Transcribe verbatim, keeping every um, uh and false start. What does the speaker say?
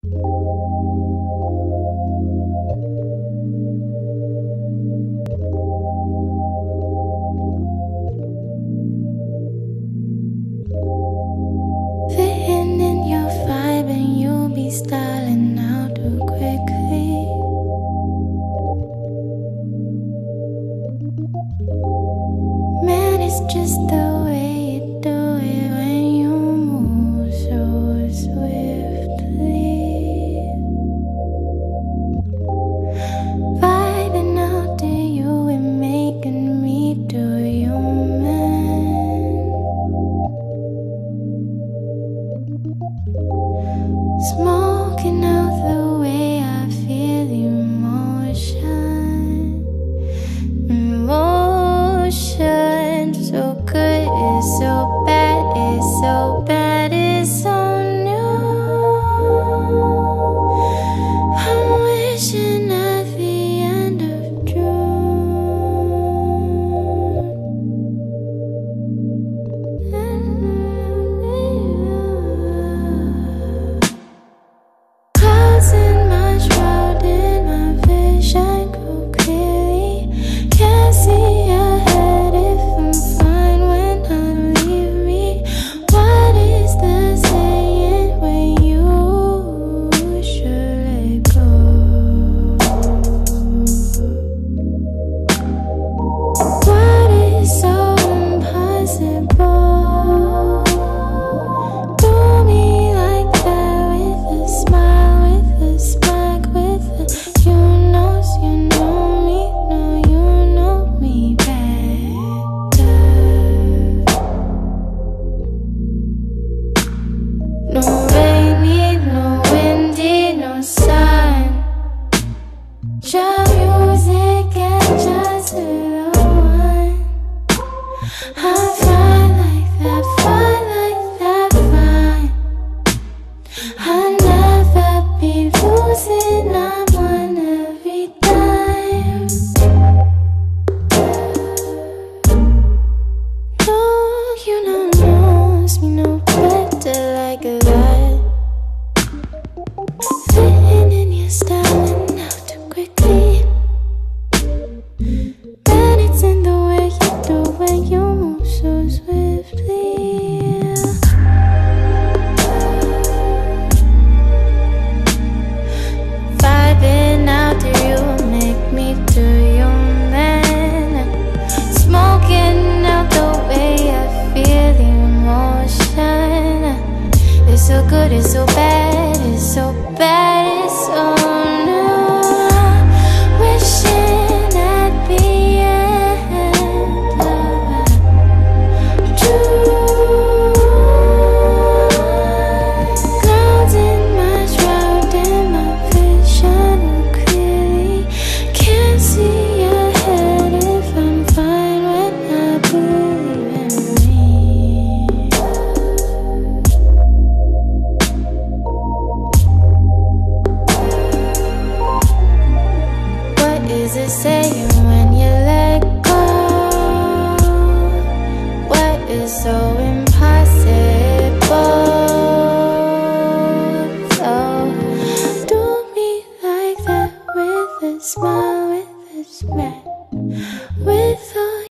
Fitting in your vibe and you'll be styling out too quickly. Man, it's just the way you do it when you move so swiftly. Vibing out to you and making me do you, man. Smoking out the way I feel emotion. Emotion, so good, it's so bad, it's so bad, it's so new. I'm wishing at the end of June. Clouds in my shroud, in my vision go clearly. Can't see ahead if I'm fine when I leave me. What is the saying when you should let go? What is so impossible? Do me like that with a smile, with a smack, with a you knows you know me, no you know me better. No rainy, no windy, no sun. Just music and just the one. I'm fine like that, fine like that, fine. I'll never be losing, I'm on every time. No, you know, knows me no better like that. Fitting in your style and out too quickly. Man, it's in the way you do when you move so swiftly. Vibing out to you, make me do you, man. Smoking out the way I feel the emotion. It's so good, it's so bad.